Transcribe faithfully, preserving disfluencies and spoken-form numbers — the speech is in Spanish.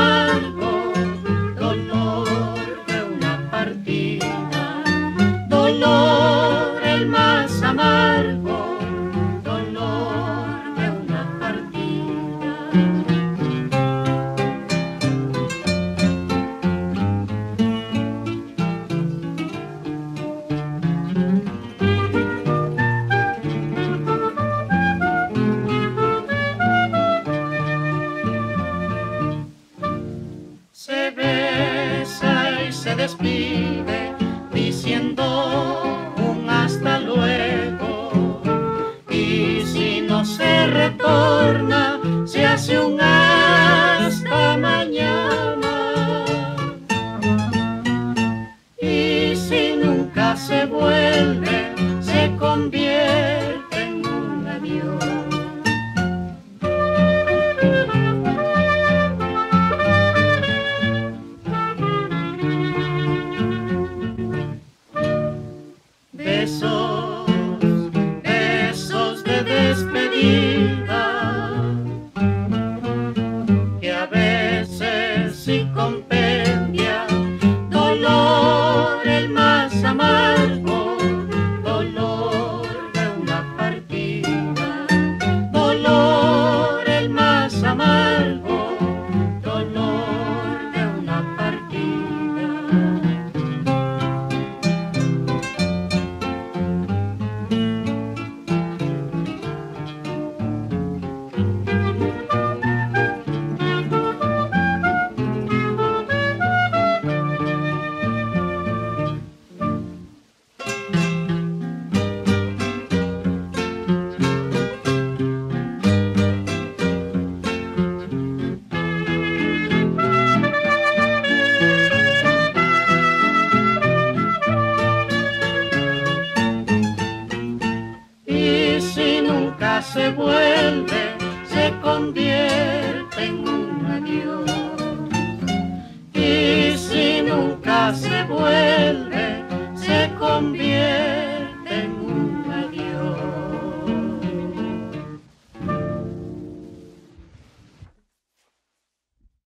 amargo, dolor de una partida, dolor el más amargo, dolor de una partida. Se besa y se despide diciendo un hasta luego, y si no se retorna se hace un hasta mañana, y si nunca se vuelve se convierte en un adiós. Besos, besos de despedida, que a veces sí compendia dolor el más amargo, dolor de una partida, dolor el más amargo, dolor de una partida. Se vuelve, se convierte en un adiós, y si nunca se vuelve